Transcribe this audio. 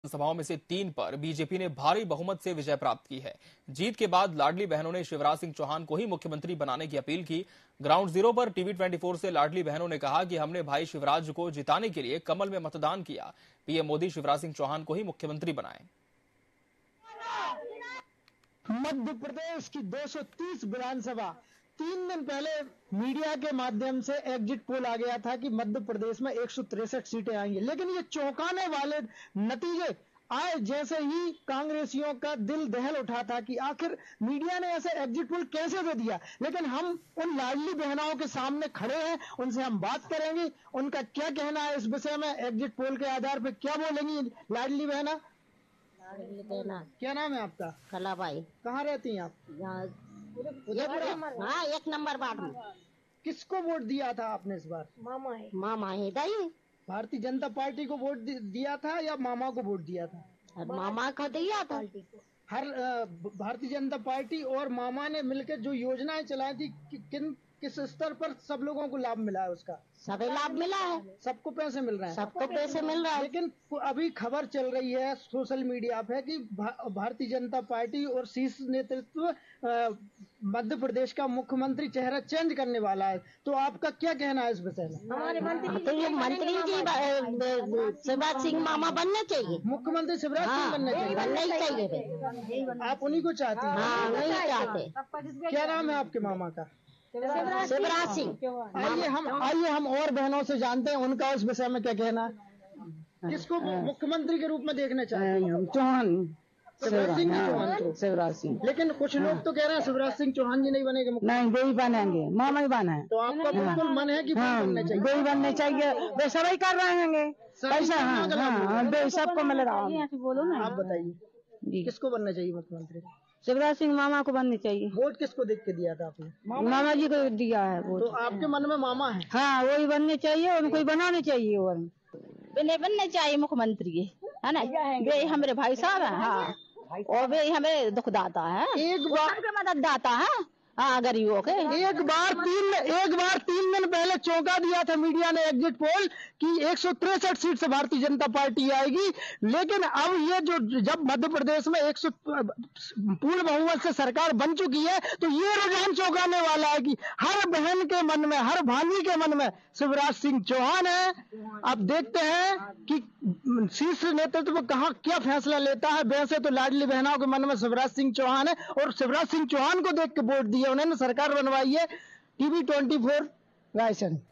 सभाओं में से 3 पर बीजेपी ने भारी बहुमत से विजय प्राप्त की है। जीत के बाद लाडली बहनों ने शिवराज सिंह चौहान को ही मुख्यमंत्री बनाने की अपील की। ग्राउंड जीरो पर टीवी 24 से लाडली बहनों ने कहा कि हमने भाई शिवराज को जिताने के लिए कमल में मतदान किया। पीएम मोदी शिवराज सिंह चौहान को ही मुख्यमंत्री बनाए। मध्य प्रदेश की 230 विधानसभा 3 दिन पहले मीडिया के माध्यम से एग्जिट पोल आ गया था कि मध्य प्रदेश में 163 सीटें आएंगी, लेकिन ये चौंकाने वाले नतीजे आए जैसे ही कांग्रेसियों का दिल दहल उठा था कि आखिर मीडिया ने ऐसे एग्जिट पोल कैसे दे दिया। लेकिन हम उन लाडली बहनों के सामने खड़े हैं, उनसे हम बात करेंगे, उनका क्या कहना है इस विषय में। एग्जिट पोल के आधार पर क्या बोलेंगी लाडली बहना? क्या नाम है आपका? कलाबाई। कहाँ रहती हैं आप? हाँ, 1 नंबर वार्ड में। किसको वोट दिया था आपने इस बार? मामा ही दाई। भारतीय जनता पार्टी को वोट दिया था या मामा को वोट दिया था? मामा को दिया था। हर भारतीय जनता पार्टी और मामा ने मिलकर जो योजनाएं चलाई थी, किस स्तर पर सब लोगों को लाभ मिला है उसका? सभी लाभ मिला है, सबको पैसे मिल रहे हैं। सबको पैसे मिल रहा है। लेकिन अभी खबर चल रही है सोशल मीडिया पे कि भारतीय जनता पार्टी और शीर्ष नेतृत्व मध्य प्रदेश का मुख्यमंत्री चेहरा चेंज करने वाला है, तो आपका क्या कहना है इस विषय में? तो ये मंत्री जी शिवराज सिंह मामा बनने चाहिए, मुख्यमंत्री शिवराज सिंह बनने चाहिए। बनना ही चाहिए। आप उन्हीं को चाहते हैं? हाँ, वही चाहते। क्या नाम है आपके मामा का? शिवराज सिंह। आइए हम और बहनों से जानते हैं उनका उस विषय में क्या कहना है। किसको मुख्यमंत्री के रूप में देखना चाहते हैं? चौहान। शिवराज सिंह। लेकिन कुछ लोग तो कह रहे हैं शिवराज सिंह चौहान जी नहीं बनेंगे। नहीं, वही बनेंगे, मामा ही बना है। तो आपका बिल्कुल मन है कि बनने चाहिए? वही बनने चाहिए, वे सभी कर रहे हैं पैसा। हाँ, सबको मिल रहा है। बोलो ना, आप बताइए किसको बनना चाहिए मुख्यमंत्री? शिवराज सिंह मामा को बननी चाहिए। वोट किसको देख के दिया था आपने? मामा जी को दिया है वोट। तो आपके मन में मामा है? हाँ, वही बनने चाहिए, उनको ही बनाने चाहिए। और बनने चाहिए मुख्यमंत्री, है ना? वे हमारे भाई साहब है। हाँ, और वे हमें दुखदाता है, एक बार के मदददाता है। हाँ, गरीबों के। एक बार 3 दिन पहले चौंका दिया था मीडिया ने एग्जिट पोल कि 163 सीट से भारतीय जनता पार्टी आएगी, लेकिन अब ये जो जब मध्य प्रदेश में 100 पूर्ण बहुमत से सरकार बन चुकी है, तो ये रुझान चौंकाने वाला है कि हर बहन के मन में, हर भानी के मन में शिवराज सिंह चौहान है। अब देखते हैं कि शीर्ष नेतृत्व कहाँ क्या फैसला लेता है। वैसे तो लाडली बहनों के मन में शिवराज सिंह चौहान है और शिवराज सिंह चौहान को देख के वोट दिया, उन्होंने सरकार बनवाई है। टीवी 24 रायसेन।